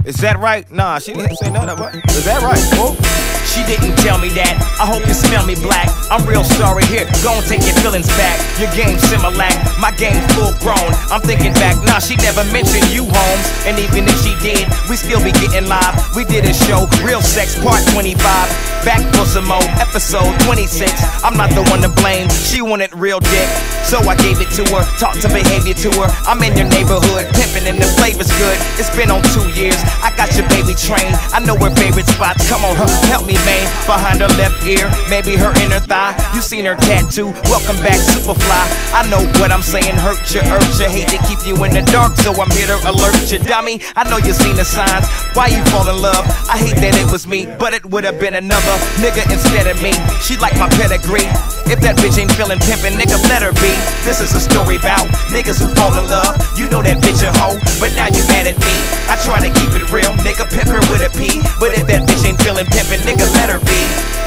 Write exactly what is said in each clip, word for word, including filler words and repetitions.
Is that right? Nah, she didn't say nothing about it. Is that right? Whoa. She didn't tell me that. I hope you smell me black. I'm real sorry here. Go and take your feelings back. Your game Similac, my game full grown. I'm thinking back, nah, she never mentioned you, Holmes. And even if she did, we still be getting live. We did a show, Real Sex Part twenty-five. Back for some more, episode twenty-six. I'm not the one to blame. She wanted real dick, so I gave it to her. Taught some behavior to her. I'm in your neighborhood, pimping and the flavor's good. It's been on two years. I got your baby trained. I know her favorite spots. Come on, her, help me, man. Behind her left ear, maybe her inner thigh. You seen her tattoo. Welcome back, Superfly. I know what I'm saying. Hurt you, hurt you. Hate to keep you in the dark, so I'm here to alert you, dummy. I know you seen the signs. Why you fall in love? I hate that it was me, but it would have been another nigga instead of me. She like my pedigree. If that bitch ain't feeling pimpin', nigga, let her be. This is a story about niggas who fall in love. You know that bitch a hoe, but now you mad at me. I try to keep it real, nigga, pimp her with a P. But if that bitch ain't feeling pimpin', nigga, let her be.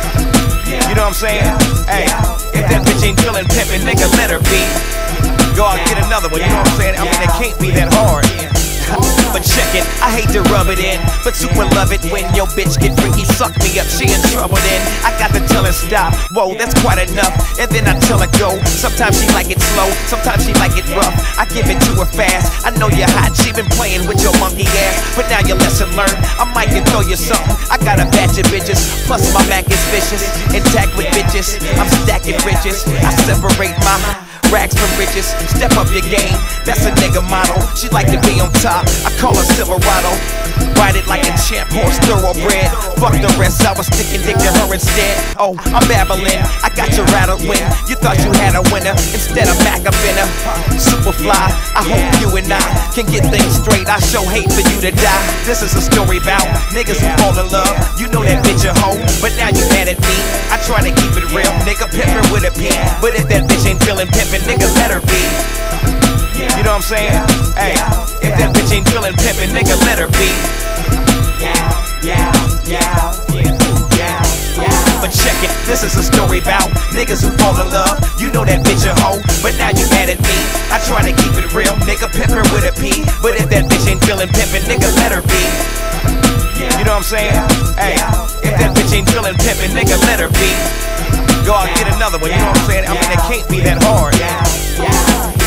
You know what I'm saying? Hey, if that bitch ain't feeling pimpin', nigga, let her be. Go out and get another one, you know what I'm saying? I mean, it can't be that hard. But check it, I hate to rub it in, but super love it when your bitch get freaky, suck me up, she in trouble then. I got to tell her stop, whoa, that's quite enough. And then I tell her go, sometimes she like it slow, sometimes she like it rough. I give it to her fast, I know you're hot, she been playing with your monkey ass. But now your lesson learned, I might can throw you something. I got a batch of bitches, plus my Mac is vicious. Intact with bitches, I'm stacking riches. I separate my racks from riches, step up your game, that's a nigga motto. She like to be on top, I call her Silverado. Ride it like a champ, horse thoroughbred. Fuck the rest, I was sticking dick to her instead. Oh, I'm babbling, I got you rattled when you thought you had a winner. Instead I'm back up in her Superfly, I hope you and I can get things straight. I show hate for you to die. This is a story about niggas who fall in love. You know that bitch a hoe, but now you mad at me. I try to keep it real, nigga, pimp her with a P. But if that bitch ain't feeling pimpin', nigga, let her be. You know what I'm saying? Hey, if that bitch ain't feeling pimpin', nigga, let her be. But check it, this is a story about niggas who fall in love. You know that bitch a hoe, but now you mad at me. I try to keep it real, nigga, pimp her with a P. But if that bitch ain't feeling pimpin', nigga, let her be. You know what I'm saying? Hey, if that bitch ain't feeling pimpin', nigga, let her be. Go out and get another one, you know what I'm saying? I mean, it can't be that hard.